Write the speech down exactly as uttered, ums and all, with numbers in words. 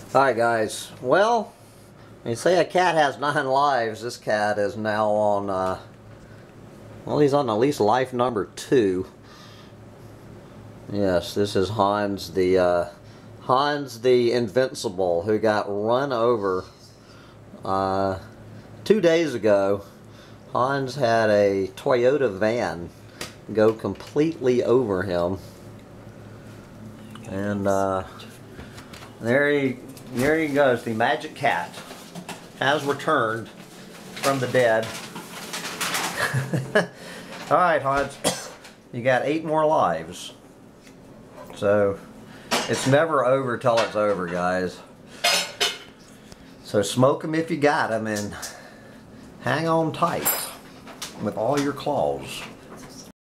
Alright guys, well, you say a cat has nine lives. This cat is now on, uh, well, he's on at least life number two. Yes, this is Hans the, uh, Hans the Invincible, who got run over uh, two days ago. Hans had a Toyota van go completely over him. And uh, there he there he goes. The magic cat has returned from the dead. Alright, Hans, you got eight more lives. So it's never over till it's over, guys. So smoke them if you got them, and hang on tight with all your claws.